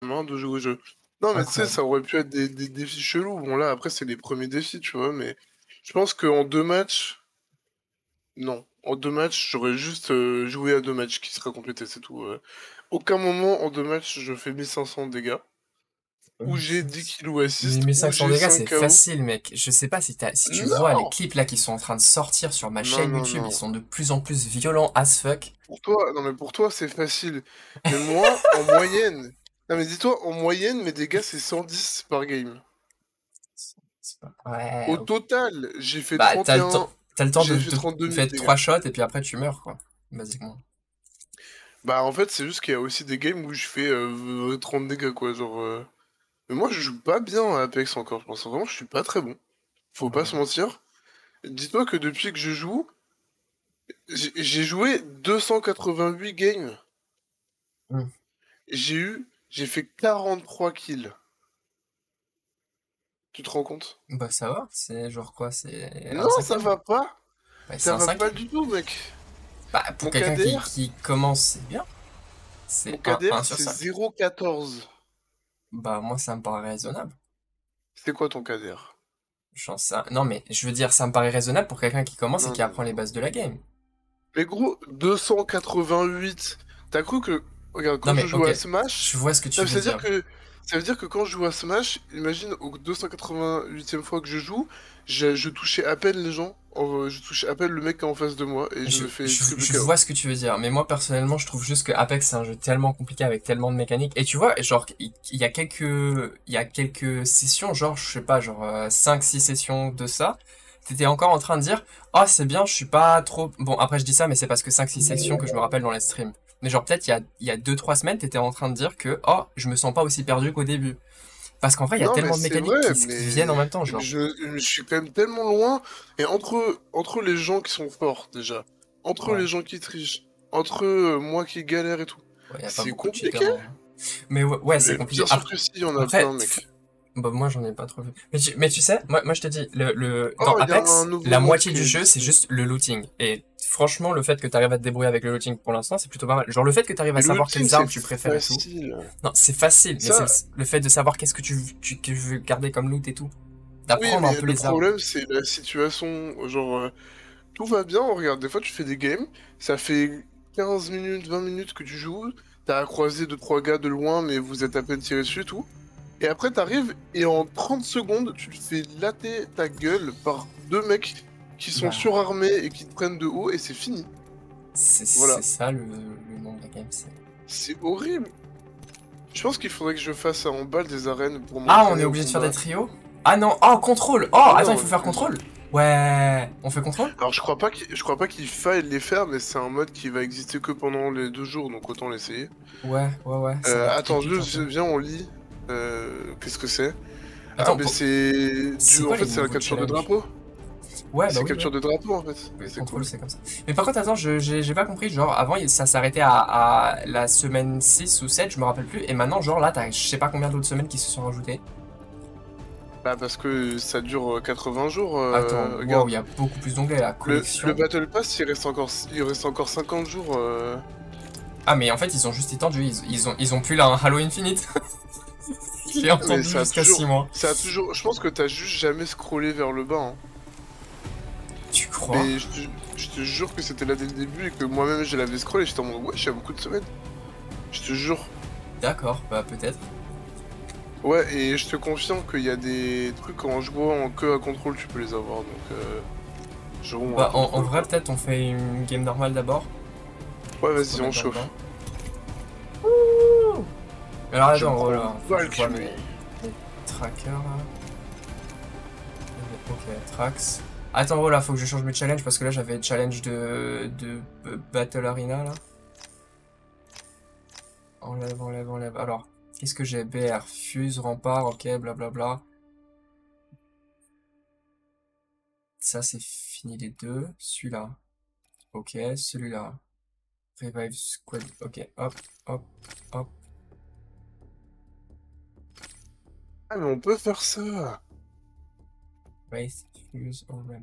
marre de jouer au jeu. Non, mais tu sais, Incroyable. ça aurait pu être des défis chelous. Bon, là, après, c'est les premiers défis, tu vois, mais je pense qu'en 2 matchs, non. En 2 matchs, j'aurais juste joué à 2 matchs qui seraient complétés, c'est tout. Aucun moment en 2 matchs, je fais 1500 dégâts, ou j'ai 10 kilos Mais assist, ou 1500 j'ai dégâts, 5 c'est KO. facile, mec. Je sais pas si tu vois les Non! clips là qui sont en train de sortir sur ma Non, chaîne non, YouTube, ils non. sont de plus en plus violents as fuck. Pour toi, non, mais pour toi, c'est facile. Mais moi, en moyenne. Non, mais dis-toi, en moyenne, mes dégâts, c'est 110 par game. Ouais, Au ok. total, j'ai fait Bah, 31. t'as le temps J'ai fait de 32 000 faire dégâts. 3 shots et puis après tu meurs, quoi. Basiquement. Bah, en fait, c'est juste qu'il y a aussi des games où je fais 30 dégâts, quoi. Genre. Mais moi, je joue pas bien à Apex encore. Je pense vraiment, je suis pas très bon. Faut pas se Ouais. mentir. Dis-toi que depuis que je joue, j'ai joué 288 games. Hmm. J'ai fait 43 kills. Tu te rends compte? Bah, ça va, c'est genre quoi? C'est un Non, ça cinquième? va pas. Ouais, c'est Ça un va pas cinquième. du tout, mec. Bah, pour Mon quelqu'un KDR, qui commence, c'est bien. mon C'est un KDR, sur c'est 5. 0,14. Bah, moi, ça me paraît raisonnable. C'est quoi ton KDR? J'en sais... Non, mais je veux dire, ça me paraît raisonnable pour quelqu'un qui commence et Non, qui non, apprend les non. bases de la game. Mais gros, 288. T'as cru que... Regarde, Non, quand je mais joue ok, à je Smash... vois ce que Non, tu mais veux c'est-à-dire dire. que... Ça veut dire que quand je joue à Smash, imagine, au 288e fois que je joue, je touchais à peine les gens, je touchais à peine le mec qui est en face de moi, et je le fais triple Je KO. vois ce que tu veux dire, mais moi personnellement, je trouve juste que Apex c'est un jeu tellement compliqué avec tellement de mécaniques. Et tu vois, genre, il y a quelques sessions, genre, je sais pas, genre 5-6 sessions de ça, t'étais encore en train de dire, oh c'est bien, je suis pas trop. Bon, après je dis ça, mais c'est parce que 5-6 sessions que je me rappelle dans les streams. Mais genre, peut-être il y a 2-3 semaines, t'étais en train de dire que, oh, je me sens pas aussi perdu qu'au début. Parce qu'en vrai, il y a Non, mais tellement de c'est mécaniques vrai, qui viennent en mais même temps, genre. je suis quand même tellement loin. Et entre les gens qui sont forts, déjà, entre Ouais, les gens qui trichent, entre moi qui galère et tout, ouais, y a pas c'est beaucoup de compliqué. cheaters en vrai. Mais ouais, c'est Mais compliqué. bien sûr que si, il y en a Après, plein, mec. bah, moi, j'en ai pas trop vu. Mais tu sais, moi, je te dis, dans Oh, il y a un Apex, nouveau la mode moitié qui du est jeu, c'est disponible. juste le looting. Et franchement, le fait que tu arrives à te débrouiller avec le looting pour l'instant, c'est plutôt pas mal. Genre, le fait que tu arrives à Mais le savoir looting, quelles c'est armes tu préfères et tout. facile. Non, c'est facile, mais c'est Ça, le fait de savoir qu'est-ce que que je veux garder comme loot et tout. oui, D'apprendre un mais peu le les armes. problème, c'est la situation. Genre, tout va bien, regarde, des fois tu fais des games, ça fait 15 minutes, 20 minutes que tu joues, t'as croisé 2 3 gars de loin, mais vous êtes à peine tiré dessus et tout. Et après t'arrives, et en 30 secondes, tu te fais latter ta gueule par 2 mecs qui sont Bah, surarmés et qui te prennent de haut, et c'est fini. c'est Voilà. ça le nom de la game. C'est horrible. Je pense qu'il faudrait que je fasse en balle des arènes pour Ah, on m'entraîner est au obligé de faire des combat. trios? Ah non, oh, contrôle! Oh, Ouais, attends, il on faut est faire obligé. contrôle? Ouais, on fait contrôle? Alors je crois pas qu'il faille les faire, mais c'est un mode qui va exister que pendant les 2 jours, donc autant l'essayer. Ouais, ça va être Attends, épique un peu. viens, on lit. Qu'est-ce que c'est? Ah, Attends, mais c'est c'est du. En quoi fait, les c'est la nouveaux capture de challenges? drapeau. Ouais, bah C'est oui, ouais. capture de drapeau en fait. Oui, C'est contrôle, cool. c'est comme ça. Mais par contre, attends, j'ai pas compris. Genre, avant, ça s'arrêtait à la semaine 6 ou 7, je me rappelle plus. Et maintenant, genre, là, t'as je sais pas combien d'autres semaines qui se sont rajoutées. Bah, parce que ça dure 80 jours. Attends, wow, il y Regarde. a beaucoup plus d'onglets. La Le collection. Battle Pass, il reste encore 50 jours. Ah, mais en fait, ils ont juste étendu. Ils ont plus là un Halo Infinite. Je l'ai Mais entendu ça a jusqu'à toujours. 6 mois. Ça a toujours. Je pense que t'as juste jamais scrollé vers le bas, hein. Tu crois? Mais je te jure que c'était là dès le début et que moi-même je l'avais scrollé. J'étais en mode, ouais, j'ai beaucoup de semaines. Je te jure. D'accord, bah peut-être. Ouais, et je te confirme qu'il y a des trucs en jouant en queue à contrôle, tu peux les avoir, donc jouons à Bah, en contrôle, vrai, quoi. peut-être on fait une game normale d'abord. Ouais, Pour se vas-y, on remettre dans le bain. chauffe. Alors Je attends, prends voilà, faut que je vois Valkyrie. mes trackers là. Ok, tracks. Attends, voilà, faut que je change mes challenges parce que là j'avais challenge de Battle Arena là. Enlève. Alors, qu'est-ce que j'ai? BR, fuse, rempart, ok, blablabla. Ça c'est fini les deux. Celui-là, ok, celui-là. Revive squad, ok, hop, hop. Ah, mais on peut faire ça. Race, fuse, on ramp.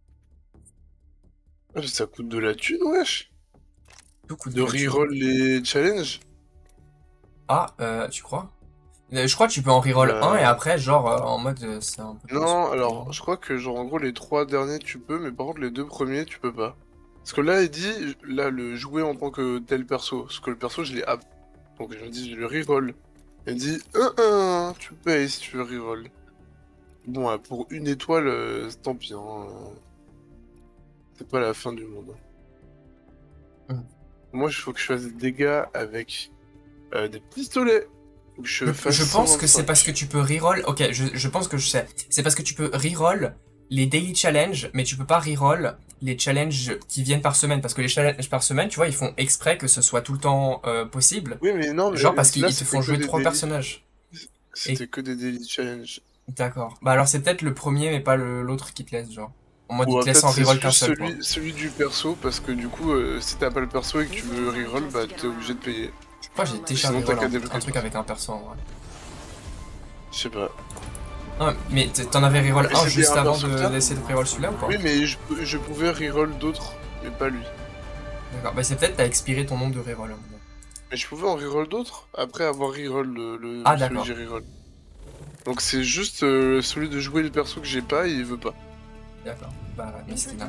Ah, ça coûte de la thune, wesh. Tout coûte De de la thune. reroll les challenges. Ah, tu crois? Je crois que tu peux en reroll un et Euh, après, genre, en mode, c'est un peu plus Non, alors, différent. je crois que genre en gros les 3 derniers tu peux, mais par contre les 2 premiers tu peux pas. Parce que là il dit, là le jouer en tant que tel perso, parce que le perso je l'ai app. Donc je me dis je le reroll. Il dit, tu payes si tu veux reroll. Bon, pour 1 étoile, tant pis, hein. C'est pas la fin du monde. Hmm. Moi il faut que je fasse des dégâts avec des pistolets. Faut que je fasse Je pense que c'est parce que 125. tu peux reroll. Ok, je pense que je sais. C'est parce que tu peux reroll les daily challenges, mais tu peux pas reroll les challenges qui viennent par semaine. Parce que les challenges par semaine, tu vois, ils font exprès que ce soit tout le temps possible. Oui mais non, mais Genre parce là qu'ils te c'était font que jouer des 3 délits. personnages. Et C'était que des daily challenge. d'accord. Bah alors c'est peut-être le premier, mais pas l'autre qui te laisse, genre. En mode, il Ou te laisse peut-être en c'est reroll qu'un juste seul, quoi. celui du perso, parce que du coup, si t'as pas le perso et que tu veux reroll, bah t'es obligé de payer. Je crois que j'ai déjà Sinon t'as reroll qu'à un débloquer le truc perso. avec un perso, en vrai. Je sais pas. Non, mais t'en avais reroll Mais un c'était juste un avant perso bien. d'essayer de reroll celui-là ou pas? Oui, mais je pouvais reroll d'autres, mais pas lui. D'accord. Bah c'est peut-être t'as expiré ton nombre de reroll à un moment. Mais je pouvais en reroll d'autres après avoir reroll Ah celui que d'accord. j'ai reroll. Donc c'est juste celui de jouer le perso que j'ai pas et il veut pas. D'accord. Bah, Mistina.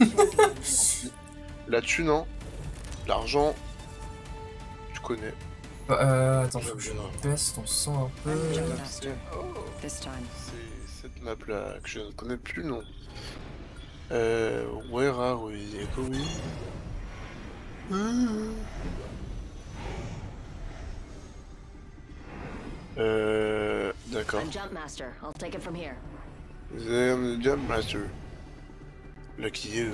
La thune, hein. L'argent, tu connais. Bah, attends, faut J'aime que je bien. baisse ton son un peu. Oh, c'est cette map là que je ne connais plus le nom. Where are we? Going? D'accord. I'm Jump Master. I'll take it from here. I'm the Jump Master. Lucky you.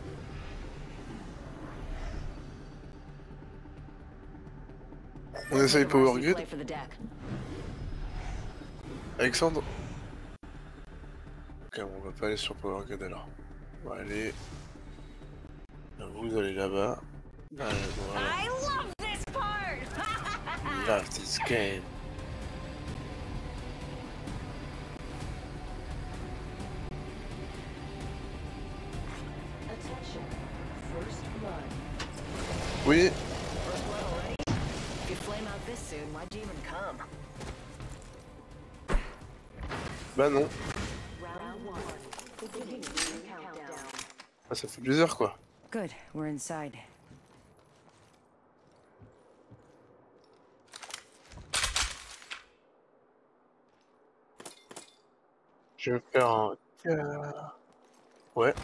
On essaye Power Grid. Play for the deck. Alexandre? Ok, on va pas aller sur Power Grid alors. On va aller. Vous allez là-bas. Voilà. I love this part. Love this game. Attention. First blood. Oui, First blood already? If you flame out this soon, why'd you even come? bah non. Round one. Beginning the countdown. Ah, ça fait plaisir quoi. Good. We're inside. Je vais faire un. Ouais.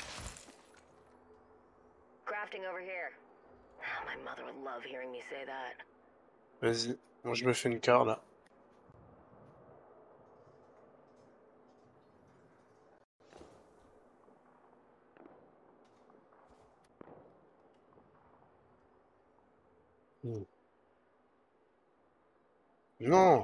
Crafting over here. Oh, my mother would love hearing me say that. Vas-y. Moi je me fais une carte là. Non.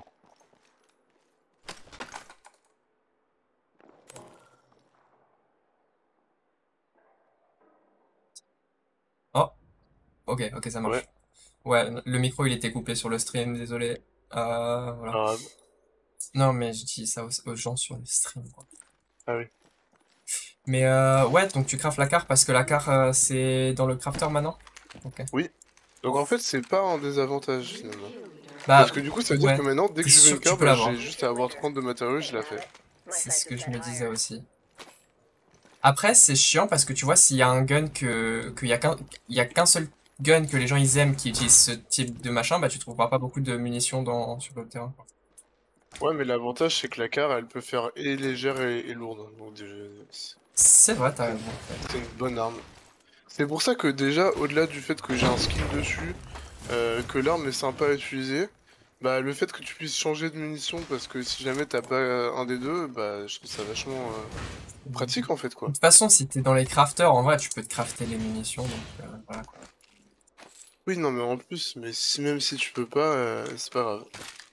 Oh, ok, ça Ouais. marche. Ouais, le micro il était coupé sur le stream, désolé. Voilà. Ah, Non, mais je dis ça aux gens sur le stream, quoi. ah oui. Mais ouais, donc tu craftes la carte parce que la carte c'est dans le crafter maintenant? Ok. Oui. Donc en fait c'est pas un désavantage finalement. Bah, Parce que du coup ça veut dire ouais. que maintenant dès T'es que je veux sûr une que tu carte, peux bah, l'avoir. j'ai juste à avoir 30 de matériaux et je la fais. C'est ce que je me disais aussi. Après, c'est chiant parce que tu vois, s'il y a un gun il y a qu'un seul gun que les gens ils aiment qui utilise ce type de machin, bah tu trouveras pas beaucoup de munitions sur le terrain, quoi. Ouais, mais l'avantage c'est que la carte elle peut faire et légère et lourde. Donc C'est vrai, t'as raison. c'est une bonne arme. C'est pour ça que déjà, au-delà du fait que j'ai un skill dessus, que l'arme est sympa à utiliser, bah le fait que tu puisses changer de munitions parce que si jamais t'as pas un des deux, bah je trouve ça vachement pratique en fait De quoi. toute façon, si t'es dans les crafters, en vrai, tu peux te crafter les munitions, donc voilà quoi. Oui non mais en plus, mais si même si tu peux pas, c'est pas grave.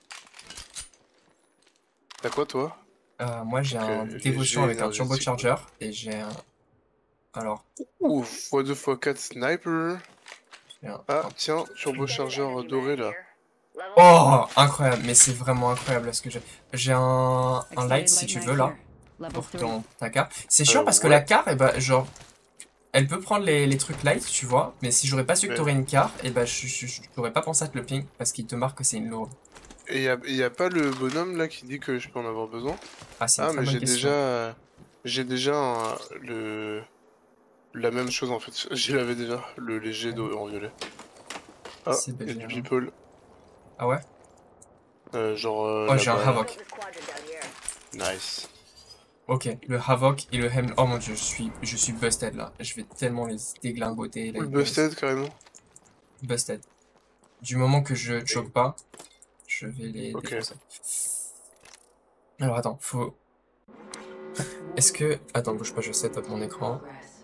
T'as quoi toi? Moi, j'ai Ok, un léger dévotion avec un énergétique. Ouais. turbocharger et j'ai un. Alors, Ouh, x2x4 sniper. j'ai un. Ah tiens, turbochargeur doré là. Oh, incroyable, mais c'est vraiment incroyable ce que j'ai. J'ai un light si tu veux là, pour ta carte. C'est chiant parce que la Ouais, carte, et bah, genre, elle peut prendre les trucs light, tu vois, mais si j'aurais pas su que mais t'aurais une carte, et bah, je t'aurais pas pensé à te le ping parce qu'il te marque que c'est une lourde. Et y a pas le bonhomme là qui dit que je peux en avoir besoin? Ah, c'est une Ah, très mais bonne question. j'ai déjà la même chose en fait. J'avais déjà le léger en violet. Ah, C'est y a du bien. people. Ah ouais? Genre Oh, j'ai un là-bas. Là. Havoc. Nice. Ok, le Havoc et le Hem... Oh mon dieu, je suis busted là. Je vais tellement les déglingoter, Full les guys. busted carrément. Busted. Du moment que je choque pas, je vais les Ok. défoncer. Alors attends, faut... Est-ce que... Attends, bouge pas, je set up mon écran.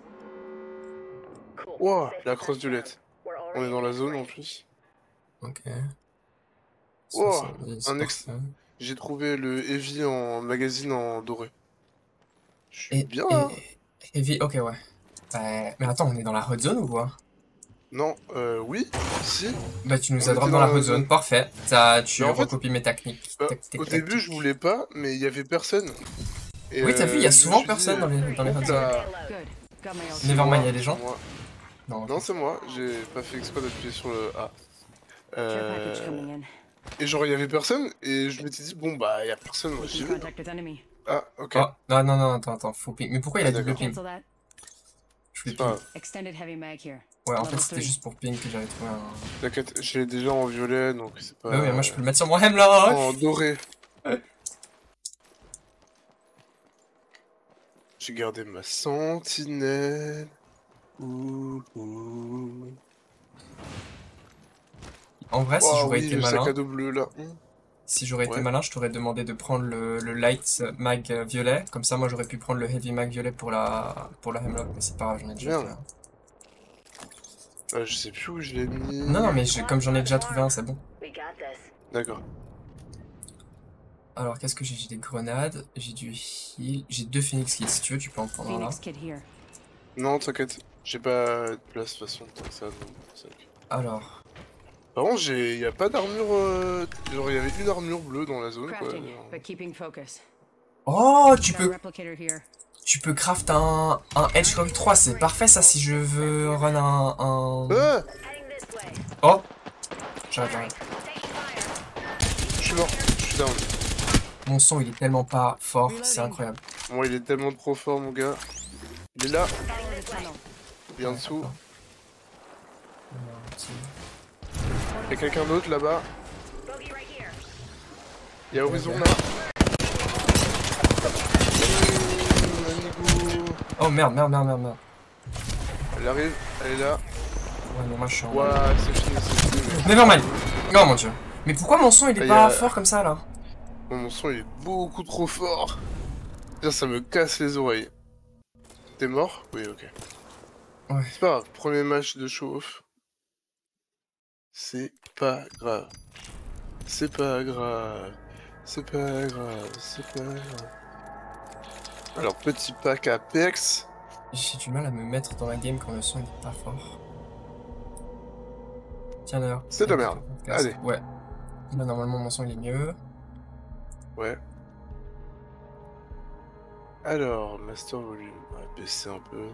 Wow, la crosse violette. On est dans la zone en plus. Ok. Wow, 70, parfait. j'ai trouvé le heavy en magazine en doré. Je suis Et, bien là. et... Heavy, ok, ouais. Mais attends, on est dans la hot zone ou quoi? Non, oui, si. Bah tu nous On as drop était dans dans la la hot zone, zone. parfait. Mais Tu en fait, recopies mes techniques. au début je Tactiques. voulais pas, mais il y avait personne. Et Oui, t'as vu, il y a je me souvent suis dit, personne dans les hot hop zones. là, Good. Got my c'est old Nevermind, il moi, y a des c'est gens? moi. Non, ok. Non, c'est moi, j'ai pas fait exprès d'appuyer sur le A. care package Euh... coming in. Et genre il y avait personne, et je m'étais dit, bon bah y a personne, moi j'y Making vais. contact with enemy. Ah, ok. Oh, non, non, non, attends, faut ping. Mais pourquoi il Ah a double d'accord, ping? Cancel that. Je voulais c'est pas ping. grave. Extended heavy mag here. Ouais, en fait, Level c'était 3. juste pour ping que j'avais trouvé un... T'inquiète, j'ai déjà en violet, donc c'est Bah oui, mais moi pas... je peux le mettre sur mon Hemlock! En doré. J'ai gardé ma sentinelle. Ouh, ouh. En vrai, si Oh j'aurais oui, été le sac à malin, dos bleu là. si j'aurais été Ouais. malin, je t'aurais demandé de prendre le light mag violet. Comme ça, moi j'aurais pu prendre le heavy mag violet pour la Hemlock, mais c'est pas grave, j'en ai déjà Merde. fait un. Je sais plus où je l'ai mis. Non, non, mais comme j'en ai déjà trouvé un, c'est bon. D'accord. Alors, qu'est-ce que j'ai? J'ai des grenades, j'ai du heal, j'ai 2 Phoenix Kits. Si tu veux, tu peux en prendre un là. Phoenix kit here. Non, t'inquiète. J'ai pas de place de toute façon tant que ça dans mon sac. Alors, Par contre, y a pas d'armure. Genre, il y avait une armure bleue dans la zone quoi. Crafting, Genre. but keeping focus. oh, Got a replicator here. tu peux craft un Edgehog 3, c'est parfait ça si je veux run un... Ah, Oh, j'arrive. je suis mort. Je suis down. Mon son il est tellement pas fort, c'est incroyable. Moi, il est tellement trop fort, mon gars. Il est là, Follow the tunnel. il est en dessous. D'accord. Il y a quelqu'un d'autre là-bas. Il y a Horizon là. Manigo. Oh merde, merde, merde, merde, merde. Elle arrive, elle est là. Ouais, mais moi je suis en... Ouah, c'est fini, c'est fini. Nevermind. Oh mon dieu. Mais pourquoi mon son il est Il y pas a- fort comme ça là? Mon son il est beaucoup trop fort. Putain, ça me casse les oreilles. T'es mort? Oui, ok. Ouais. C'est pas grave, premier match de show-off. C'est pas grave. C'est pas grave. C'est pas grave. C'est pas grave. Alors, petit pack Apex. J'ai du mal à me mettre dans la game quand le son il est pas fort. Tiens d'ailleurs. C'est de la merde. Allez. Ouais. Là normalement mon son il est mieux. Ouais. Alors, Master Volume. On va baisser un peu.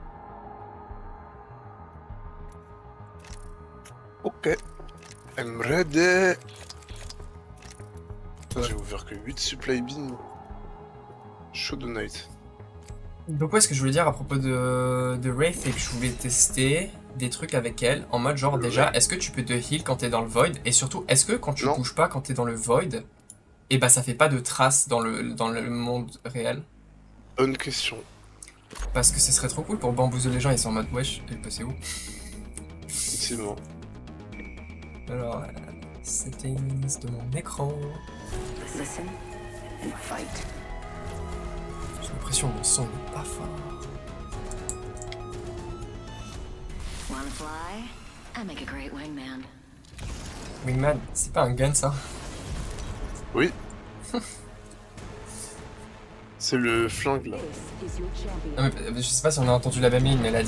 Ok. I'm ready. Putain, j'ai ouvert que 8 supply bins. Shadow Knight. Donc ouais, ce que je voulais dire à propos de Wraith, c'est que je voulais tester des trucs avec elle, en mode genre déjà, est-ce que tu peux te heal quand t'es dans le void? Et surtout, est-ce que quand tu Non. bouges pas quand t'es dans le void, et bah ça fait pas de traces dans le monde réel? Bonne question. Parce que ce serait trop cool pour bambouser les gens, ils sont en mode wesh, elle est passée où? Effectivement. Alors, settings de mon écran. Listen and fight. J'ai l'impression que mon son n'est pas fort. Wanna fly? I make a great wingman. Wingman, c'est pas un gun ça? Oui. C'est le flingue là. This is your champion. Non, mais, je sais pas si on a entendu la même ligne, mais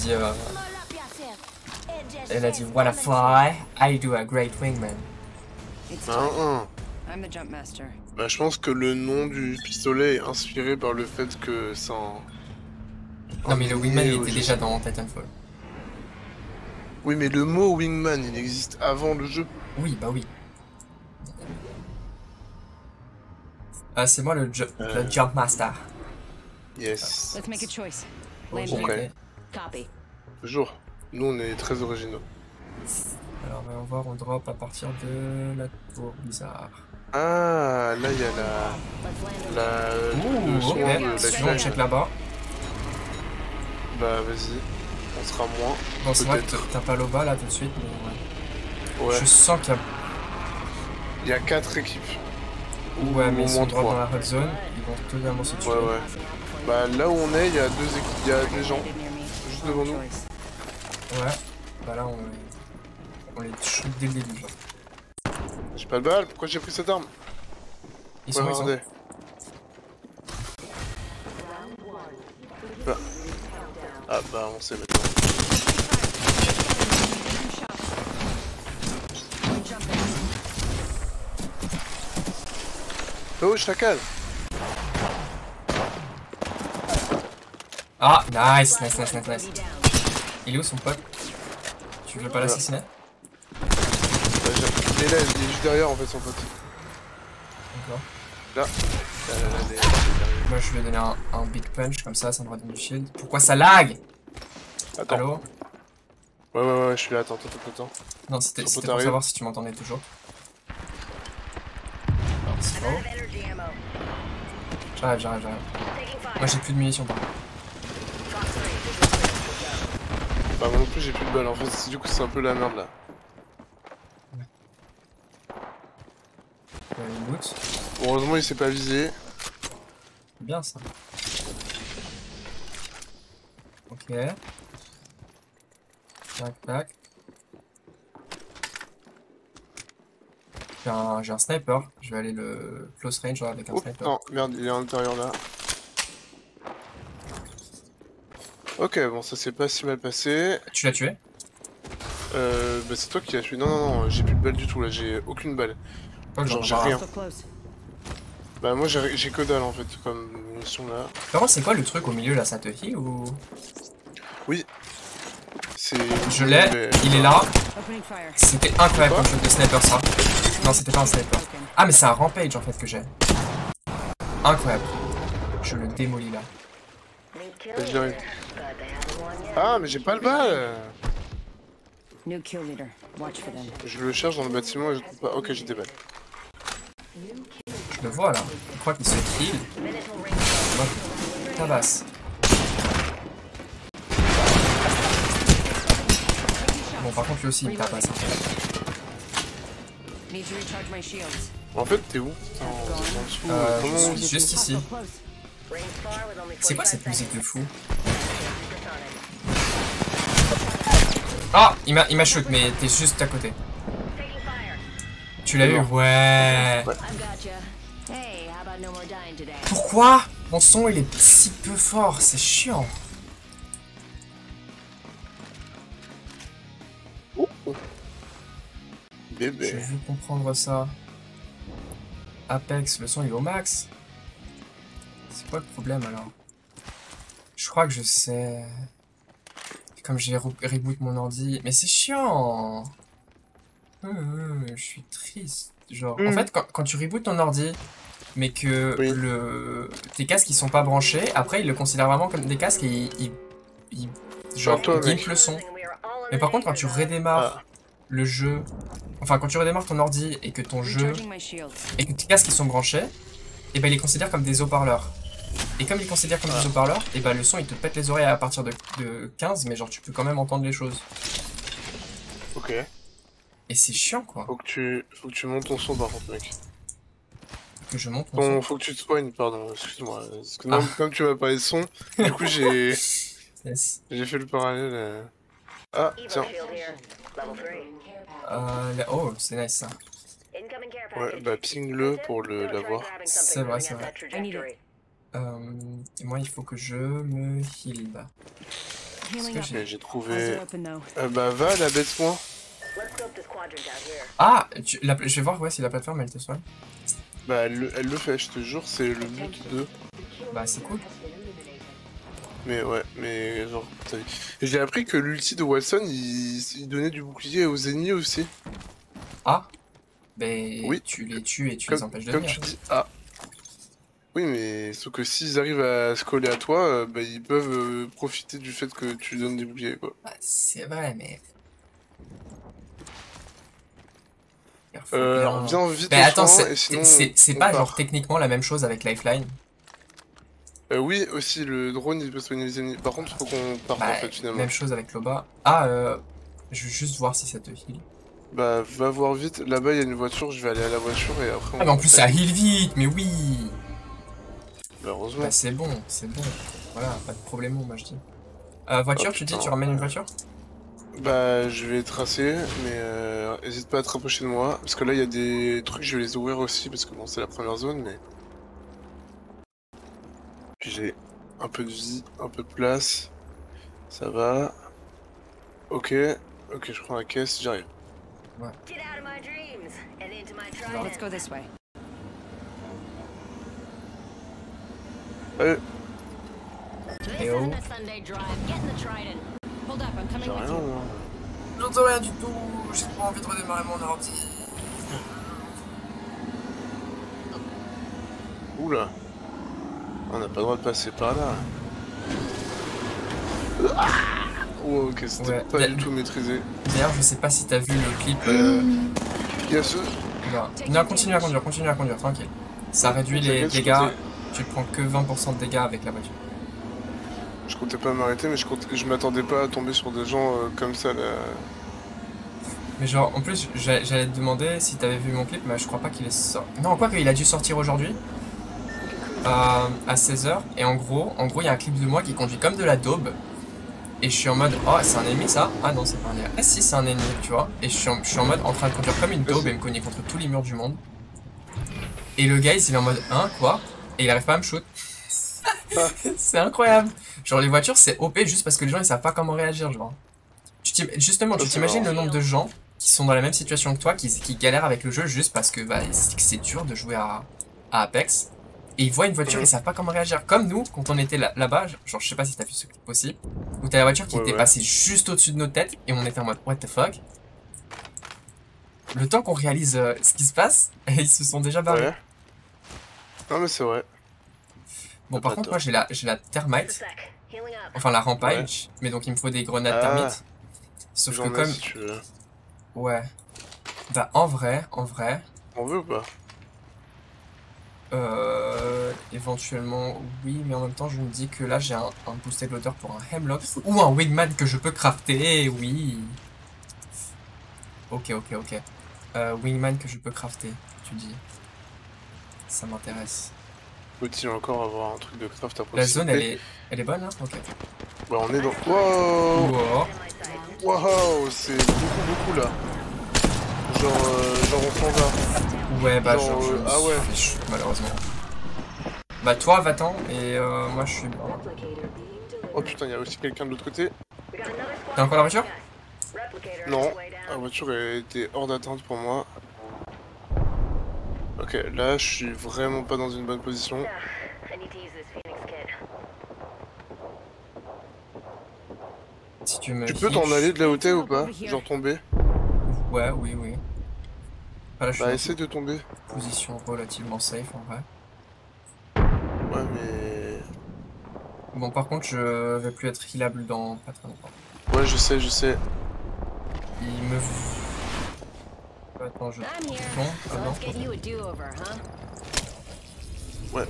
elle a dit Wanna fly? I do a great wingman. It's Un, time. un. I'm the jump master. Bah, je pense que le nom du pistolet est inspiré par le fait que ça en... Non mais le wingman il Oui, était je déjà sais. dans Titanfall. Oui, mais le mot wingman, il existe avant le jeu. Oui, bah oui. Ah, c'est moi le Jump Master. Yes. Let's make a choice. Bon, Land j'ai Ok. été. Copy. Toujours. Nous, on est très originaux. Alors, voyons voir, on drop à partir de la tour bizarre. Ah, là, il y a Let's land le Ouh, son ok. de Sinon, on check lifeline. là-bas. Bah, vas-y. On sera moins. Bon, c'est vrai que Peut-être. t'as pas l'OBA là tout de suite, mais ouais. Ouais. Je sens qu'il y a. Il y a 4 équipes. Ouais, mais Au ils moins sont droit 3. dans la red zone, ils vont totalement se tuer. Ouais, ouais. Bah, là où on est, il y a 2 équipes. Il y a des gens. Juste devant nous. Ouais, bah là on les shoot dès le début, genre. J'ai pas de balle. Pourquoi j'ai pris cette arme? Ils sont. Regardez. Bah. Ah, bah, on sait maintenant. Oh, chacal. Ah, nice. Il est où son pote? Tu veux pas l'assassiner? Bah, il est là, il est juste derrière en fait son pote. D'accord. Là. Là, il est derrière. Moi je vais donner un big punch comme ça me redonne du shield. Pourquoi ça lag? Attends. Allô? Ouais, je suis là, attends. Non, c'était Son pote pour arrive. savoir si tu m'entendais toujours. Alors, c'est bon. J'arrive. Moi j'ai plus de munitions par contre. Bah, moi non plus j'ai plus de balles en fait, du coup c'est un peu la merde là. Une boot. Heureusement il s'est pas visé. C'est bien ça. Ok. Tac. J'ai un sniper. Je vais aller le close range avec un Oh sniper. non, merde, il est à l'intérieur là. Ok, bon ça s'est pas si mal passé. Tu l'as tué? Bah c'est toi qui l'as tué. Non, j'ai plus de balles du tout là, j'ai aucune balle. Oh, Genre j'ai j'en ai rien. So close. Bah moi j'ai que dalle en fait, comme munition là. Par contre, c'est quoi le truc au milieu là? Ça te heal ou? Oui. C'est... Je l'ai, mais- il est là. Opening fire. C'était incroyable Quoi comme shot de sniper ça. Non, c'était pas un sniper. Ah, mais c'est un rampage en fait que j'ai. Incroyable. Je le démolis là. J'y arrive. Ah mais j'ai pas le balle. New kill leader. Watch for them. Je le cherche dans le bâtiment et je trouve pas. Ok, j'ai des balles. Je le vois là. Je crois qu'il se heal. Moi, je tabasse. Bon, par contre, lui aussi il me tabasse. Need to recharge my shields. En fait, t'es où? Putain, en dessous. Comment Je on suis dit juste ici. So close. C'est quoi cette musique de fou? Ah, il m'a shoot, mais t'es juste à côté. Tu l'as eu? Non. Ouais. I've gotcha. Hey, how about no more dying today? Pourquoi mon son il est si peu fort? C'est chiant. Je Bébé. veux comprendre ça. Apex, le son il est au max. C'est quoi le problème alors? Je crois que je sais. Comme j'ai reboot mon ordi. Mais c'est chiant! Je suis triste. Genre, en fait, quand tu rebootes ton ordi, mais que Oui. tes casques ils sont pas branchés, après ils le considèrent vraiment comme des casques et genre, toi, ils mec. gimpent le son. Mais par contre, quand tu redémarres Ah. le jeu, enfin, quand tu redémarres ton ordi et que ton jeu Recharging my shields. et que tes casques ils sont branchés, et ben il les considère comme des haut-parleurs. Et comme il considère comme des haut-parleurs, et ben le son il te pète les oreilles à partir de 15, mais genre tu peux quand même entendre les choses. Ok. Et c'est chiant quoi, Faut que tu montes ton son par contre, mec. que je monte mon son. Faut que tu te soignes, pardon, excuse-moi. Parce que non, comme tu m'as parlé de son, du coup j'ai Yes. fait le parallèle. Ah, tiens. Oh, c'est nice ça. Ouais, bah ping-le pour l'avoir. C'est vrai. I need it. Et moi il faut que je me heal. Healing up. Ok, j'ai Eyes trouvé... are open though. Bah va, la baisse-moi. Ah, je vais voir ouais, si la plateforme elle te soigne. Bah elle le fait, je te jure, c'est le but de... Bah c'est cool. Mais ouais, mais genre... J'ai appris que l'ulti de Watson, il donnait du bouclier aux ennemis aussi. Ah, ben Oui. tu les tues et tu les Comme, empêches de comme venir. tu dis, ah. Oui, mais sauf que s'ils arrivent à se coller à toi, bah, ils peuvent profiter du fait que tu donnes des boucliers, quoi. Bah, c'est vrai, mais faut bien. Viens vite Mais aux attends, soins et sinon c'est on pas genre part. techniquement la même chose avec Lifeline? Oui, aussi, le drone il peut soigner les ennemis. Par contre, faut qu'on parte en Bah, fait, finalement. même chose avec Loba. Ah, je veux juste voir si ça te heal. Bah, va voir vite. Là-bas, il y a une voiture, je vais aller à la voiture et après Ah, on mais en plus ça tac. heal vite, mais oui! Bah, Bah, heureusement. c'est bon, c'est bon. Voilà, pas de problème, moi je dis. Oh Voiture, tu dis, putain. tu ramènes une voiture? Bah, je vais tracer, mais hésite pas à te rapprocher de moi. Parce que là, il y a des trucs, je vais les ouvrir aussi, parce que bon, c'est la première zone, mais. Puis j'ai un peu de vie, un peu de place. Ça va. Ok. Ok, je prends la caisse, j'arrive. Get out of my dreams and into my Alors, Let's trident. go this way. Allez, This Eh oh. isn't a Sunday drive. Get in the trident. Hold up, I'm j'ai coming with rien, you. moi. J'entends rien du tout, j'ai pas envie de redémarrer mon ordi. Oula. On n'a pas le droit de passer par là. Oh, ok, c'était Ouais, pas du tout maîtrisé. D'ailleurs, je sais pas si t'as vu le clip. Il y a ce. Non, continue à conduire, tranquille. Ça réduit les T'inquiète, dégâts, tu prends que 20% de dégâts avec la voiture. Je comptais pas m'arrêter, mais je m'attendais pas à tomber sur des gens comme ça là. Mais genre, en plus, j'allais te demander si t'avais vu mon clip, mais je crois pas qu'il est sorti. Non, quoi qu'il a dû sortir aujourd'hui, à 16h, et en gros, il y a un clip de moi qui conduit comme de la daube, et je suis en mode, oh, c'est un ennemi ça? Ah non, c'est pas un ennemi. Ah si, c'est un ennemi, tu vois. Et je suis en mode en train de conduire comme une daube et me cogner contre tous les murs du monde. Et le gars, il est en mode, hein, quoi? Et il arrive pas à me shoot. C'est incroyable. Genre, les voitures, c'est OP juste parce que les gens, ils savent pas comment réagir, genre. Justement, Ça, tu c'est t'imagines marrant. le nombre de gens qui sont dans la même situation que toi, qui galèrent avec le jeu juste parce que bah, c'est dur de jouer à Apex. Et ils voient une voiture, ils savent pas comment réagir. Comme nous, quand on était là-bas, genre, je sais pas si t'as vu ce clip aussi, où t'as la voiture qui Ouais, était ouais. passée juste au-dessus de nos têtes et on était en mode, what the fuck? Le temps qu'on réalise ce qui se passe, ils se sont déjà barrés. Ouais. Non, mais c'est vrai. Bon, T'as par pas contre, tort. moi, j'ai la Just a thermite, sec. Healing up. enfin la rampage, mais donc il me faut des grenades Ah. thermites. Sauf que J'en ai comme, si tu veux. ouais, bah en vrai, On veut ou pas? éventuellement oui, mais en même temps je me dis que là j'ai un boosted loader pour un Hemlock ou un Wingman que je peux crafter, oui. Ok. Wingman que je peux crafter, tu dis. Ça m'intéresse. Faut-il encore avoir un truc de craft à La zone proximité? elle est bonne là? Ok. Ouais, on est dans. Wow! Wow. In my sight. Wow! C'est beaucoup là. Genre on s'en va. Ouais bah Genre, je me ah ouais. suis fait shoot, malheureusement. Bah toi va-t'en et moi je suis... Replicator being delivered. Oh putain, il y a aussi quelqu'un de l'autre côté. We got another squad T'as encore la voiture? yes. Replicator on Non, its way la down. voiture était hors d'atteinte pour moi. Ok, là je suis vraiment pas dans une bonne position. I need to use this Phoenix kit. Si tu me Tu peux heal, t'en aller de là où t'es ou pas? Over here. Genre tomber? Ouais, oui. Ah, là, je suis Bah dans essaie de tomber. une position relativement safe en vrai. Ouais mais... Bon, par contre, je vais plus être healable dans pas très longtemps. Ouais je sais. Il me... Attends, je... I'm here. Non, So ah non, let's get you a do-over, huh? Ouais.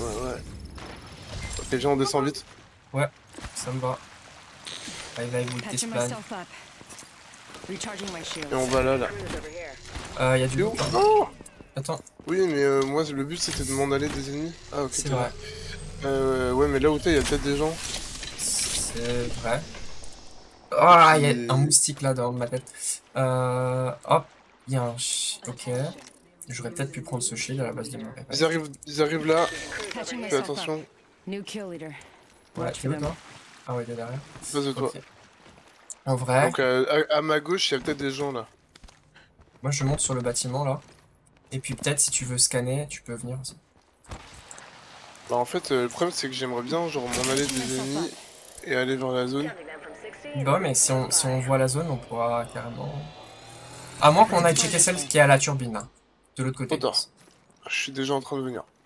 Ok, viens on descend vite. ça me va. I like with this Patching plan. myself up. Recharging my shields. Et on va là. Cruise over here. Y a du Yo. loot, hein. Oh Attends, oui mais moi le but c'était de m'en aller des ennemis. Ah ok. c'est t'es vrai. là. Ouais mais là où t'es, il y a peut-être des gens. C'est vrai. Ah, il y Et- a un moustique là dans ma tête. Hop, il y a un... Ok. J'aurais peut-être pu prendre ce shield à la base de mon réveil. Ils arrivent là. Patching Fais myself up. attention. New kill leader. Ouais, Watch t'es for où them. toi? Ah ouais, t'es derrière. Face de toi. Ok. En vrai, Donc à ma gauche, il y a peut-être des gens là. moi je monte sur le bâtiment là. Et puis peut-être si tu veux scanner, tu peux venir aussi. Bah en fait, le problème c'est que j'aimerais bien genre m'en aller des ennemis et aller vers la zone. Counting them from 16. Bah ouais, mais si on voit la zone, on pourra carrément... À moins qu'on aille checker celle qui est à la turbine là. De l'autre côté. Trop tard. Je suis déjà en train de venir.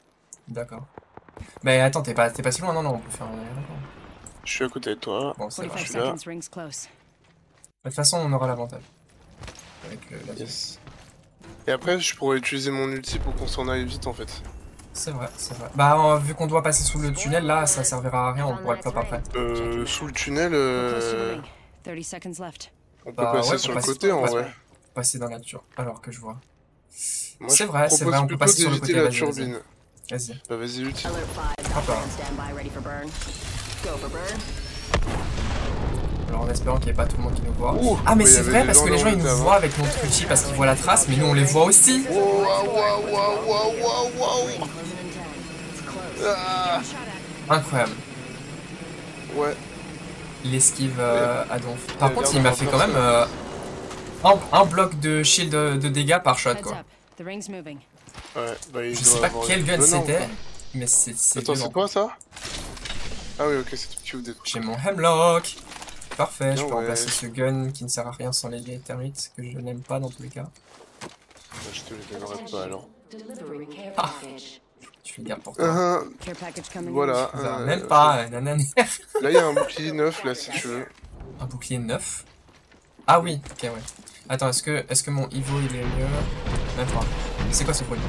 D'accord. Mais attends, t'es pas si loin, non, on peut faire un aller-retour. Je suis à côté de toi. Bon, ça va. 45 suis là. seconds rings close. De toute façon, on aura l'avantage. Avec la Yes. Et après, je pourrais utiliser mon ulti pour qu'on s'en aille vite en fait. C'est vrai, c'est vrai. Bah, vu qu'on doit passer sous le tunnel, là, ça servira à rien, on pourrait le pop après. Sous le tunnel, We're close to the ring. 30 seconds left. on peut Bah, passer ouais, sur on le passe- côté en ouais. vrai. Passer dans la nature, alors que je vois. Moi, C'est je vrai, propose on peut passer sur le d'éviter côté, la vas-y, turbine. Vas-y. Bah vas-y, ulti. Alert 5, Hop là. stand by, ready for burn. Go for burn. Alors en espérant qu'il n'y ait pas tout le monde qui nous voit. Ouh, Ah mais il y c'est avait vrai des parce que gens les gens dans ils le nous table, voient avec notre ulti parce qu'ils voient la trace, mais nous on les voit aussi. Oh, waouh, waouh, waouh, waouh, waouh. Closing in 10. It's close. Ah, Incroyable. ouais. L'esquive à donf. Il Par a contre l'air il m'a d'avoir fait peur, quand même un bloc de shield de dégâts par shot Heads quoi. up. The ring's moving. Ouais, bah il Je doit sais pas avoir quel une gun bonne arme, c'était, quoi. mais c'est Attends, violent. c'est quoi ça? Ah oui, ok, c'est tout qui ouvre des trucs. J'ai mon hemlock. Parfait, je Bien, peux ouais. remplacer ce gun qui ne sert à rien sans les termites que je n'aime pas dans tous les cas. Bah, je te les donnerai pas alors. Delivering care Ah. package. Je le garde pour toi. Care package coming Voilà. Ça va même pas, nanana. Là, il y a un bouclier neuf, là, si tu veux. Un bouclier neuf. Ah oui, ok ouais. Attends, est-ce que mon Ivo il est mieux? Même pas. C'est quoi ce bruit?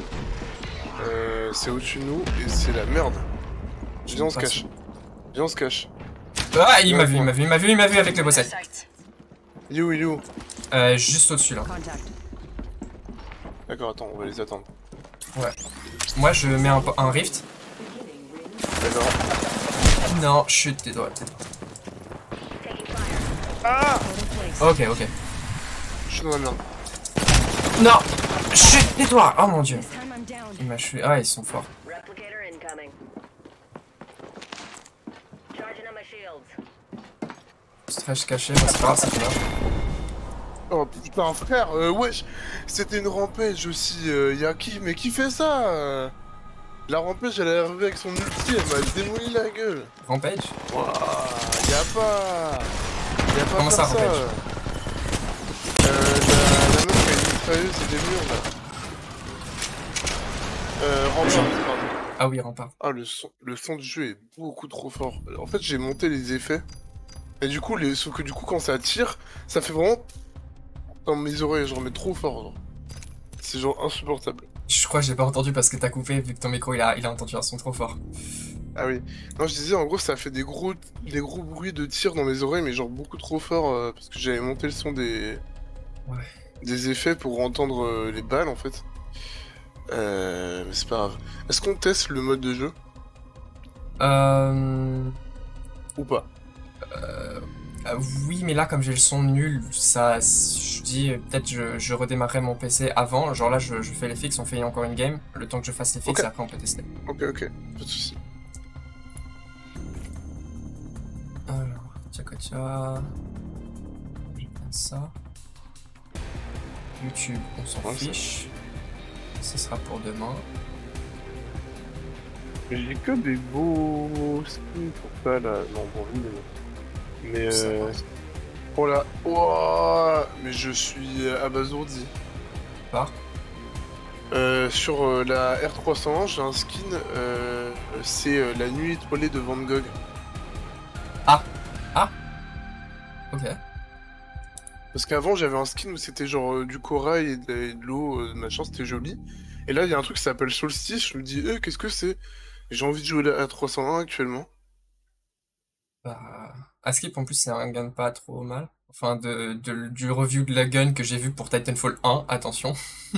C'est au-dessus de nous et c'est la merde. Viens, on se Pas cache. Viens, on se cache. Ah, il Ouais, m'a vu, ouais. il m'a vu avec le bosset. Il est où, il est où? Juste au-dessus là. in. Contact. D'accord, attends, on va les attendre. Ouais. Moi je mets un rift. D'accord. Non, chute, tes doigts. Ah! Photo place. Ok. Je suis dans la merde. Non! Chute, tes doigts! Oh mon dieu. This time I'm down. Il m'a chué. Ah, ils sont forts. Replicator incoming. Charging on my shields. Stretch caché, bah, c'est pas grave, c'est pas grave. Oh putain, frère, wesh! C'était une rampage aussi, y'a qui? Mais qui fait ça? La rampage, elle est arrivée avec son ulti, elle m'a démoli la gueule. Rampage? Waouh, y'a pas... Y'a pas Comment ça, faire rampage? La meuf qui a une mitrailleuse et des murs, là. Rampage, pardon. Ah oui, rempart. Ah, le son du jeu est beaucoup trop fort. En fait, j'ai monté les effets. Et du coup, sauf que du coup, quand ça tire, ça fait vraiment... dans mes oreilles, genre, mais trop fort, genre. C'est genre insupportable. Je crois que j'ai pas entendu parce que t'as coupé vu que ton micro il a entendu un son trop fort. Ah oui. Non, je disais, en gros, ça fait des gros bruits de tir dans mes oreilles, mais genre beaucoup trop fort, parce que j'avais monté le son des... Ouais. des effets pour entendre les balles, en fait. Mais c'est pas grave. Est-ce qu'on teste le mode de jeu? Ou pas? Oui, mais là, comme j'ai le son nul, ça, je dis, peut-être je redémarrerai mon PC avant. Genre là, je fais les fixes, on fait encore une game. Le temps que je fasse les fixes, Ok. et après on peut tester. Ok, ok. Pas de soucis. Alors, tchaka tcha. Je vais faire ça. YouTube, on s'en Ouais, fiche. Ce sera pour demain. J'ai que des beaux skins pour ça, là. Non, bon, oui, mais Ça va. oh là. Oh, mais je suis abasourdi. Par Sur la R301, j'ai un skin, c'est la nuit étoilée de Van Gogh. Ok. Parce qu'avant, j'avais un skin où c'était genre du corail et de l'eau, machin, c'était joli. Et là, il y a un truc qui s'appelle Solstice, je me dis, qu'est-ce que c'est? J'ai envie de jouer la R301 actuellement. Bah, Askip en plus c'est un gun pas trop mal. Enfin du review de la gun que j'ai vu pour Titanfall 1, attention.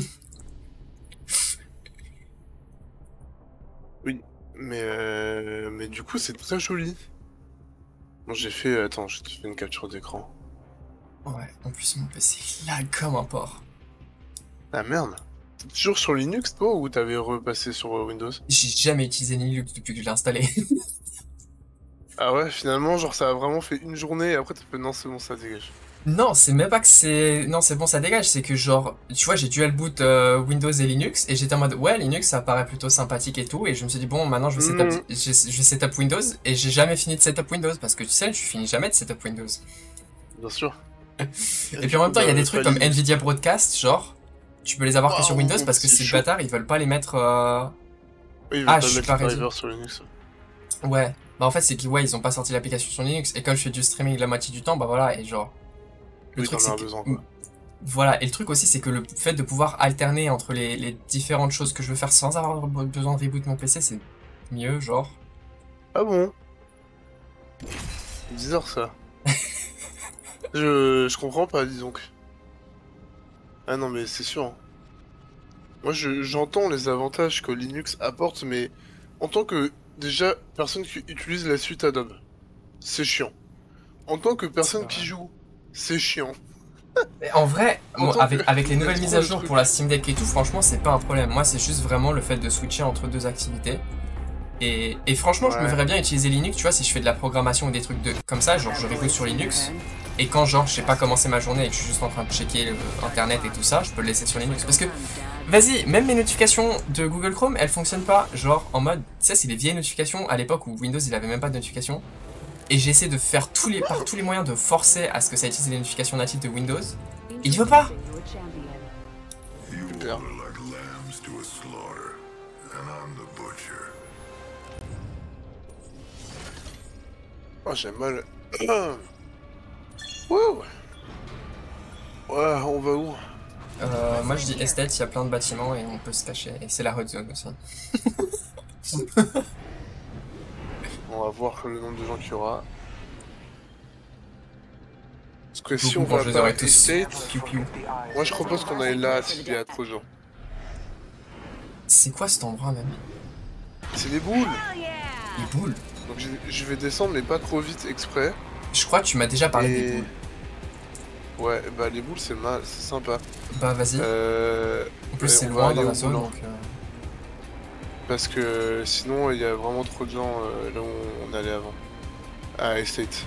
Mais du coup, c'est très joli. Bon, j'ai fait... attends, je te fais une capture d'écran. Ouais, en plus mon PC il lag comme un porc. Ah merde. T'es toujours sur Linux, toi, ou t'avais repassé sur Windows? J'ai jamais utilisé Linux depuis que je l'ai installé. Ah ouais, finalement, genre, ça a vraiment fait une journée, et après, tu peux... Non, c'est bon, ça dégage. Non, c'est même pas que c'est... Non, c'est bon, ça dégage. C'est que genre, tu vois, j'ai dual boot Windows et Linux. Et j'étais en mode, ouais, Linux, ça paraît plutôt sympathique et tout. Et je me suis dit, bon, maintenant, je vais je vais setup Windows. Et j'ai jamais fini de setup Windows. Parce que tu sais, je finis jamais de setup Windows. Bien sûr. Et puis en même temps, il y a des trucs comme Nvidia Broadcast, genre, tu peux les avoir que sur Windows parce que ces bâtards, ils veulent pas les mettre... Oui, il veut Ah, pas je suis mettre pas le ready. driver sur Linux. Ouais. Bah en fait, c'est qu'ils ouais, ils ont pas sorti l'application sur Linux, et comme je fais du streaming la moitié du temps, bah voilà, et genre... Le Oui, truc, t'en as c'est que... besoin, quoi. Voilà, et le truc aussi, c'est que le fait de pouvoir alterner entre les différentes choses que je veux faire sans avoir besoin de reboot mon PC, c'est mieux, genre... Ah bon? C'est bizarre, ça. Je comprends pas, dis donc. Ah non, mais c'est sûr. Hein. Moi, j'entends les avantages que Linux apporte, mais en tant que, déjà, personne qui utilise la suite Adobe, c'est chiant. En tant que C'est personne vrai. qui joue, c'est chiant. Mais en vrai, En moi, tant que... avec les il y a nouvelles trop mises à de jour trucs. pour la Steam Deck et tout, franchement, c'est pas un problème. Moi, c'est juste vraiment le fait de switcher entre deux activités. Et franchement, je me Ouais. verrais bien utiliser Linux, tu vois, si je fais de la programmation ou des trucs comme ça, genre je reboot sur Linux. Et quand, genre, je sais pas commencer ma journée et que je suis juste en train de checker Internet et tout ça, je peux le laisser sur Linux. Parce que, vas-y, même mes notifications de Google Chrome, elles fonctionnent pas, genre, en mode, tu sais, c'est les vieilles notifications à l'époque où Windows, il avait même pas de notifications. Et j'essaie de faire par tous les moyens de forcer à ce que ça utilise les notifications natives de Windows. Et il veut pas! Super. like lambs to a slaughter, and I'm the butcher. Oh, j'ai mal. Wouh. Ouais, on va où? Moi je dis esthète, il y a plein de bâtiments et on peut se cacher. Et c'est la hot zone aussi. On va voir le nombre de gens qu'il y aura. Parce que si Beaucoup on quand va je les pas aurai tous. estate, Piu piu. moi je propose qu'on aille là s'il y a trop de gens. C'est quoi cet endroit même? C'est les boules. Les boules? Donc je vais descendre mais pas trop vite exprès. Je crois que tu m'as déjà parlé des Et... boules. Ouais, bah les boules c'est mal, c'est sympa. Bah vas-y. En plus ouais, c'est on va loin aller dans au la zone boulot. donc... Parce que sinon il y a vraiment trop de gens là où on allait avant. À Estate.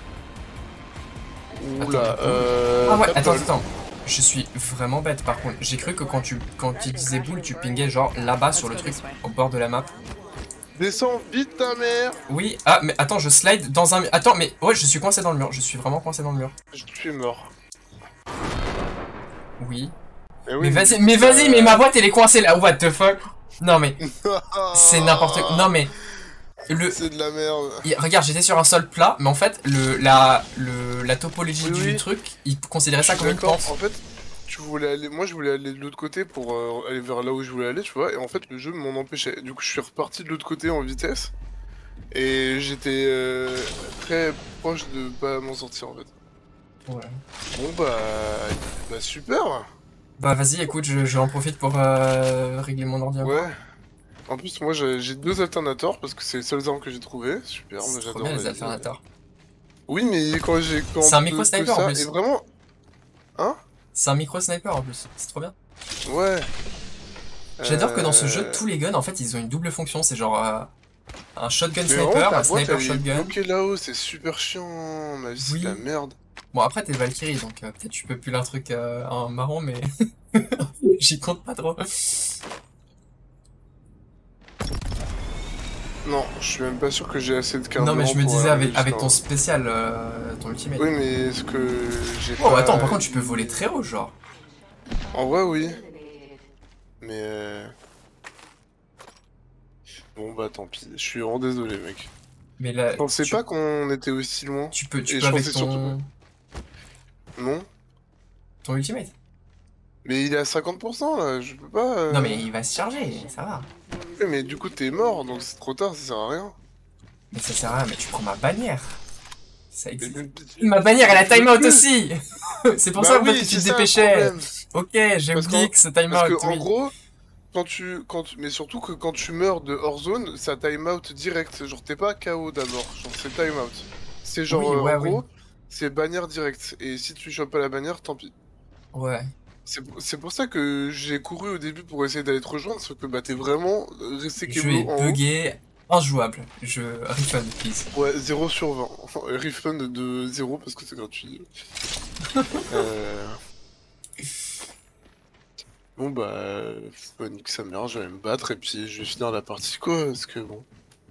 Oula, Ah ouais, Apple. attends. Je suis vraiment bête par contre. J'ai cru que quand tu disais boule, tu pingais genre là-bas sur le truc, au bord de la map. Descends vite ta mère. Oui, ah mais attends, je slide dans un... Attends, mais ouais, je suis coincé dans le mur. Je suis vraiment coincé dans le mur. Je suis mort. Oui. Eh oui, Mais vas-y, mais ma boîte elle est coincée là. What the fuck? Non mais... C'est n'importe quoi. Non mais... C'est de la merde. Regarde, j'étais sur un sol plat, mais en fait, la topologie Oui, du oui. truc, il considérait Je ça suis comme une d'accord. pente. En fait, tu voulais aller, moi je voulais aller de l'autre côté pour aller vers là où je voulais aller, tu vois. Et en fait, le jeu m'en empêchait. Du coup, je suis reparti de l'autre côté en vitesse. Et j'étais très proche de pas m'en sortir en fait. Ouais. Bon bah super. Bah vas-y, écoute, j'en profite pour régler mon ordi. Ouais. En plus, moi j'ai deux alternateurs parce que c'est les seules armes que j'ai trouvées. Super, moi C'est trop j'adore. bien les vas-y. alternateurs. Oui, mais quand C'est un que micro-sniper, ça, en plus. Et vraiment, hein? C'est un micro sniper en plus, c'est trop bien. Ouais. J'adore que dans ce jeu, tous les guns, en fait, ils ont une double fonction. C'est genre un shotgun Mais vraiment, sniper, ta un boîte, sniper elle est shotgun. bloquée là-haut, c'est super chiant. Ma vie, c'est Oui. de la merde. Bon, après, t'es Valkyrie, donc peut-être tu peux pull un truc en marron, mais j'y compte pas trop. Non, je suis même pas sûr que j'ai assez de carburant. Non, mais je me pour disais arriver avec jusqu'en ton haut. spécial, ton ultimate. Oui, mais est-ce que j'ai Oh, pas... attends, par contre, tu peux voler très haut, genre. En vrai, oui. Mais bon, bah tant pis. Je suis vraiment désolé, mec. Mais là, Je pensais pas qu'on était aussi loin. tu peux Et avec je pensais surtout Non. ton ultimate. Mais il est à 50% là, je peux pas... Non, mais il va se charger, ça va. Oui, mais du coup, t'es mort, donc c'est trop tard, ça sert à rien. Mais ça sert à rien, mais tu prends ma bannière. Ça existe. Mais- Ma bannière, elle a Je time out peux. aussi. C'est pour Bah ça en fait oui, que tu c'est te ça, le dépêchais. problème. Ok, j'ai Parce oublié qu'en- que c'est time Parce out. que en Oui. gros, mais surtout que quand tu meurs de hors zone, ça time out direct. Genre t'es pas KO d'abord, genre c'est time out. C'est genre Oui, ouais, en oui. gros, c'est bannière directe. Et si tu chopes pas la bannière, tant pis. Ouais. C'est pour ça que j'ai couru au début pour essayer d'aller te rejoindre, sauf que bah t'es vraiment resté Je Keblo vais en haut. bugger, injouable. Je refund, please. Ouais, 0 sur 20. Refund de 0 parce que c'est gratuit. euh... Bon bah, nique sa mère, je vais me battre et puis je vais finir la partie quoi, parce que bon.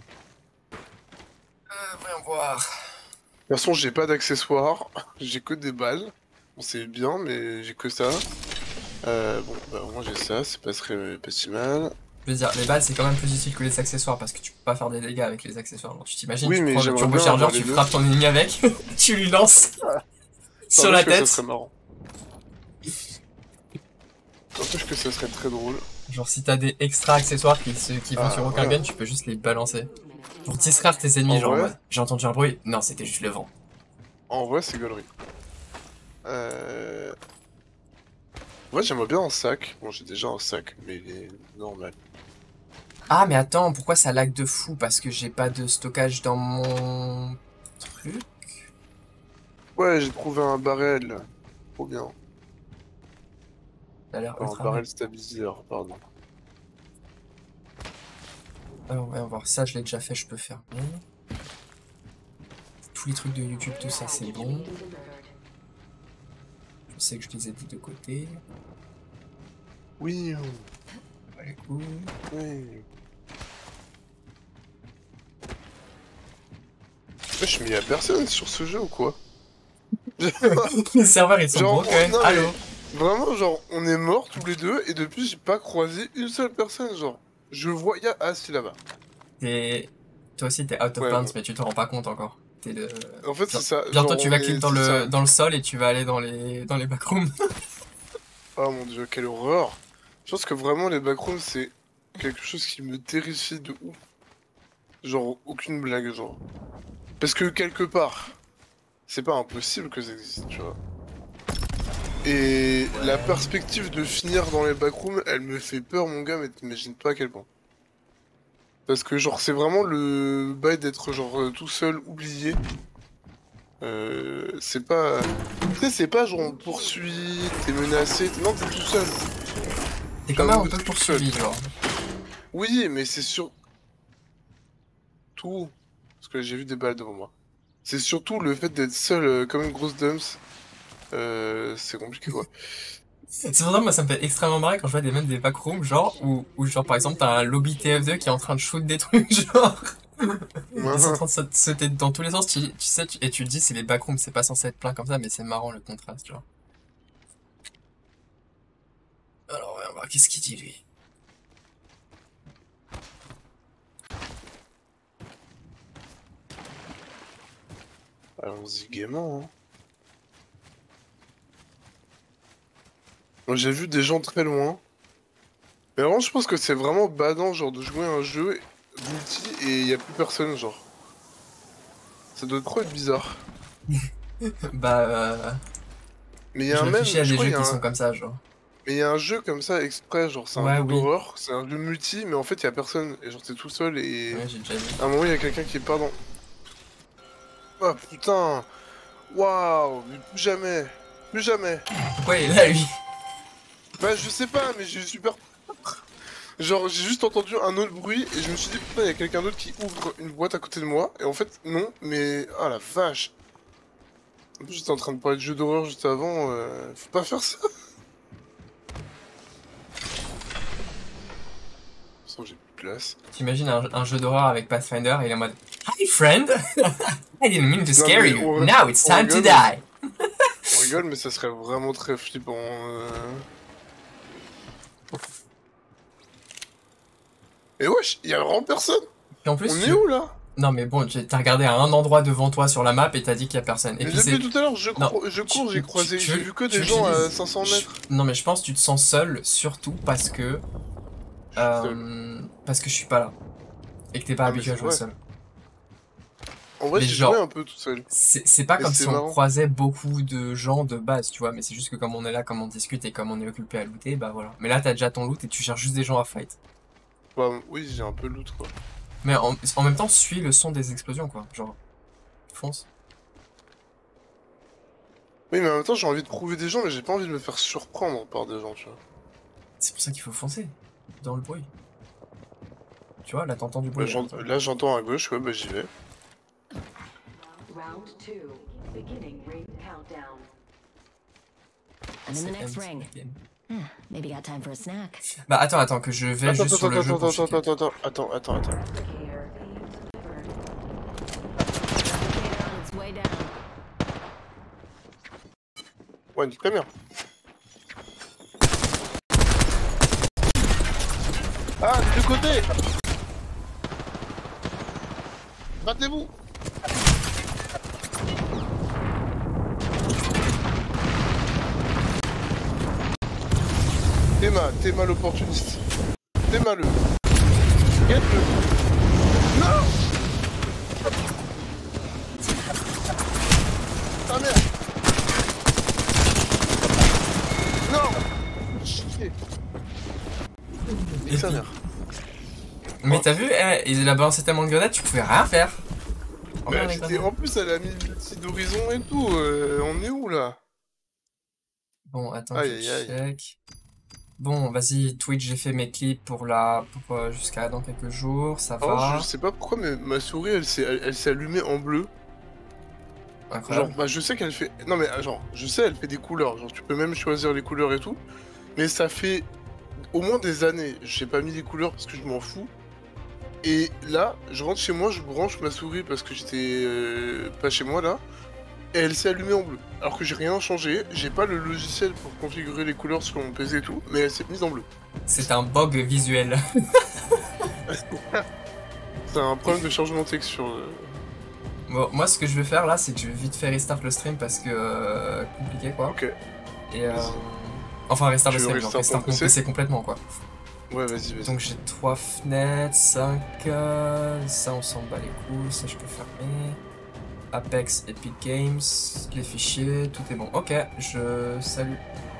Voyons voir. De toute façon, j'ai pas d'accessoires, j'ai que des balles. Bon, c'est bien, mais j'ai que ça. Bon, bah, moi j'ai ça, c'est pas si mal. Je veux dire, les balles c'est quand même plus utile que les accessoires parce que tu peux pas faire des dégâts avec les accessoires. Genre, tu t'imagines, Oui, tu mais prends le j'aimerais bien turbochargeur, avoir tu les deux. frappes ton ennemi avec, tu lui lances sur la N'empêche que ça tête. serait marrant. N'empêche que ça serait très drôle. Genre, si t'as des extra accessoires qui vont Ah, sur aucun ouais. gun, tu peux juste les balancer. Pour distraire tes ennemis, En genre, en vrai mode, j'ai entendu un bruit. Non, c'était juste le vent. En vrai, c'est gaulerie. Ouais, j'aimerais bien un sac. Bon, j'ai déjà un sac, mais il est normal. Ah, mais attends, pourquoi ça lag de fou? Parce que j'ai pas de stockage dans mon truc. Ouais, j'ai trouvé un barrel. Trop bien. Ça a l'air Un ultra barrel bien. stabiliseur, pardon. Alors, on va voir. Ça, je l'ai déjà fait, je peux faire. Tous les trucs de YouTube, tout ça, c'est bon. Je sais que je les ai dit de côté. Oui, Ouais, cool. oui. Wesh, mais y'a personne sur ce jeu ou quoi? Les serveurs, ils sont Genre, bons quand même. non, mais- Allô? Vraiment, genre, on est morts tous les deux et depuis, j'ai pas croisé une seule personne, genre. Je vois, y'a... Ah, si, là-bas. Toi aussi, t'es out of Ouais, bounds, bon. mais tu t'en rends pas compte encore. T'es le... En fait, c'est ça. Bientôt, genre, tu on vas est- cliquer dans c'est ça. dans le sol et tu vas aller dans les backrooms. Oh mon dieu, quelle horreur. Je pense que vraiment, les backrooms, c'est quelque chose qui me terrifie de ouf. Genre, aucune blague, genre. Parce que quelque part, c'est pas impossible que ça existe, tu vois. Et la perspective de finir dans les backrooms, elle me fait peur, mon gars, mais t'imagines pas à quel point. Parce que, genre, c'est vraiment le bail d'être, genre, tout seul, oublié. C'est pas... Tu sais, c'est pas genre on te poursuit, t'es menacé, non, t'es tout seul. T'es quand même un Tout peu seul. poursuivi, genre. Oui, mais c'est surtout... Parce que j'ai vu des balles devant moi. C'est surtout le fait d'être seul comme une grosse dumps. C'est compliqué, quoi. C'est pour ça que moi, ça me fait extrêmement marrer quand je vois des backrooms, genre, où genre, par exemple, t'as un lobby TF2 qui est en train de shoot des trucs, genre. Ils sont en train de sauter dans tous les sens, tu sais, et tu te dis, c'est les backrooms, c'est pas censé être plein comme ça, mais c'est marrant le contraste, genre. Alors, ouais, on va voir, qu'est-ce qu'il dit, lui? Allons-y gaiement, hein. Moi, j'ai vu des gens très loin. Mais vraiment, je pense que c'est vraiment badant, genre, de jouer à un jeu multi et y a plus personne, genre. Ça doit trop être bizarre. Bah, Mais il y je a un même, réfléchis à je des crois, jeux il y a qui un... sont comme ça, genre. Mais il y a un jeu comme ça exprès, genre c'est un Ouais, jeu oui. d'horreur, c'est un jeu multi, mais en fait il y a personne, et genre t'es tout seul et Ouais, j'ai déjà vu. à un moment il y a quelqu'un qui est pardon. Oh putain, waouh, mais plus jamais, plus jamais. Pourquoi il est là, lui? Bah je sais pas, mais j'ai eu super peur. Genre j'ai juste entendu un autre bruit et je me suis dit putain il y a quelqu'un d'autre qui ouvre une boîte à côté de moi, et en fait non, mais ah la vache. En plus j'étais en train de parler de jeux d'horreur juste avant, faut pas faire ça. J'ai plus de place. T'imagines un jeu d'horreur avec Pathfinder et il est en mode Hi friend! I didn't mean to Non, scare mais you. on- Now it's on time to rigole, die. On rigole, mais ça serait vraiment très flippant. Et wesh, y a vraiment personne. Et en plus, On est où là? non mais bon, t'as regardé à un endroit devant toi sur la map et t'as dit qu'il y a personne. Et Mais puis c'est... depuis tout à l'heure, je Non, cours, j'ai croisé, tu- j'ai vu que tu des gens à utilises- 500 mètres. Non mais je pense que tu te sens seul, surtout parce que... parce que je suis pas là. Et que t'es pas Ah, mais habitué à c'est jouer vrai. seul. En vrai, mais j'ai genre- joué un peu tout seul. C'est pas Mais comme c'est si on marrant. croisait beaucoup de gens de base, tu vois, mais c'est juste que comme on est là, comme on discute et comme on est occupé à looter, bah voilà. Mais là t'as déjà ton loot et tu cherches juste des gens à fight. Bah oui, j'ai un peu de loot quoi. Mais en même temps, suis le son des explosions, quoi. Genre, fonce. Oui, mais en même temps, j'ai envie de prouver des gens, mais j'ai pas envie de me faire surprendre par des gens, tu vois. C'est pour ça qu'il faut foncer. Dans le bruit. Tu vois, là t'entends du Bah, bruit. là, j'entends à gauche, ouais, bah j'y vais. Round 2. Beginning ring countdown. I'm in C'est the next end ring. game. Maybe got time for a snack. Bah attends, que je vais juste sur le jeu pour checker. Attends. Care being delivered. Indicator on its way down. Ouais, très bien. Ah, des deux côtés. Battez-vous. Théma l'opportuniste. Théma le. Get-le. Non. Ah merde. Non. Chier. Et sa mère. Mais t'as vu, il a balancé tellement de grenades, tu pouvais rien faire. Oh, Mais merde, les grenades. en plus, elle a mis le petit d'horizon et tout. On est où là? Bon, attends, Aïe, je aïe, aïe. check. Bon, vas-y, Twitch, j'ai fait mes clips pour jusqu'à dans quelques jours, ça Alors, va. je sais pas pourquoi, mais ma souris, elle s'est allumée en bleu. Genre, Incroyable. bah, je sais qu'elle fait. Non, mais genre, je sais, elle fait des couleurs. Genre, tu peux même choisir les couleurs et tout. Mais ça fait au moins des années. J'ai pas mis les couleurs parce que je m'en fous. Et là, je rentre chez moi, je branche ma souris parce que j'étais pas chez moi là. Et elle s'est allumée en bleu. Alors que j'ai rien changé. J'ai pas le logiciel pour configurer les couleurs sur mon PC et tout. Mais elle s'est mise en bleu. C'est un bug visuel. C'est un problème de changement de texture. Bon, moi, ce que je vais faire là, c'est que je vais vite faire restart le stream parce que compliqué quoi. Ok. Et enfin, restart Tu le veux stream, genre restart restart ton mon PC? PC complètement quoi. Ouais, vas-y, vas-y. Donc j'ai 3 fenêtres, 5, ça on s'en bat les couilles, ça je peux fermer. Apex, Epic Games, les fichiers, tout est bon. Ok, je salue.